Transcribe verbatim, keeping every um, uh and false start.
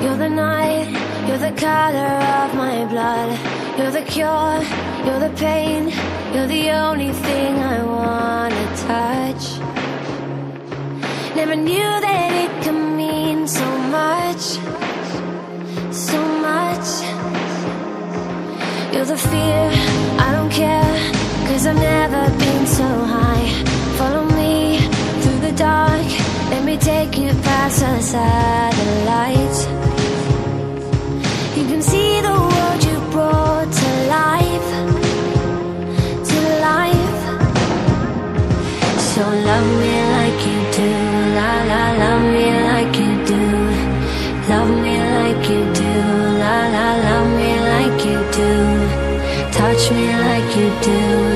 You're the night, you're the color of my blood. You're the cure, you're the pain. You're the only thing I wanna touch. Never knew that it could mean so much, so much. You're the fear, I don't care, 'cause I've never been so high. Follow me through the dark, let me take you past the satellites. You can see the world you brought to life, to life. So love me like you do, la la, love me like you do. Love me like you do, la la, love me like you do. Touch me like you do.